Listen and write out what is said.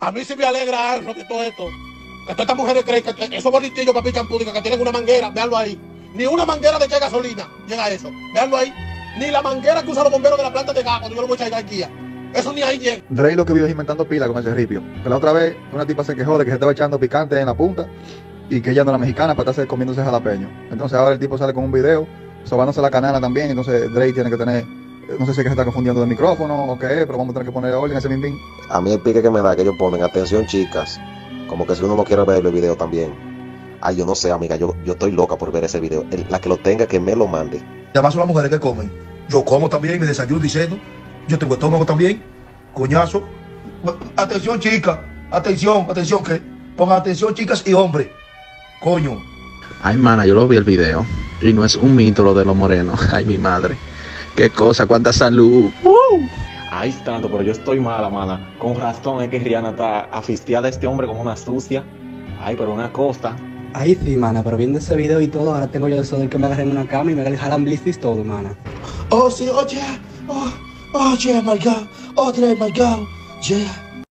A mí sí me alegra algo de todo esto. Que todas estas mujeres creen que esos bonitillos papi champúdicos que tienen una manguera, véanlo ahí. Ni una manguera de echar gasolina llega a eso. Véanlo ahí. Ni la manguera que usan los bomberos de la planta de gas cuando yo lo voy a echar aquí. Eso ni ahí llega. Rey lo que vio es inventando pila con ese ripio. Que la otra vez una tipa se quejó de que se estaba echando picante en la punta y que ella no era mexicana para estarse comiéndose jalapeño. Entonces ahora el tipo sale con un video sobándose la canana también. Entonces Drake tiene que tener, no sé si es que se está confundiendo de micrófono o qué es, pero vamos a tener que poner orden a ese bim. A mí el pique que me da que ellos ponen, atención chicas, como que si uno no quiere ver el video también. Ay, yo no sé, amiga, yo estoy loca por ver ese video. La que lo tenga, que me lo mande. Y además son las mujeres que comen. Yo como también, me desayuno diciendo. Yo tengo estómago también. Coñazo. Atención, chicas. Atención, ¿qué? Pongan atención, chicas y hombres. Coño. Ay, mana, yo lo vi el video. Y no es un mito lo de los morenos. Ay, mi madre. Qué cosa, cuánta salud. Ay, tanto, pero yo estoy mala, mana. Con razón es que Rihanna está afistiada a este hombre como una sucia. Ay, pero una costa. Ay, sí, mana, pero viendo ese video y todo, ahora tengo yo eso de que me agarren en una cama y me jalan blicis todo, mana. Oh, sí, oh, yeah. Oh, yeah, my God. Oh, yeah, my God. Yeah.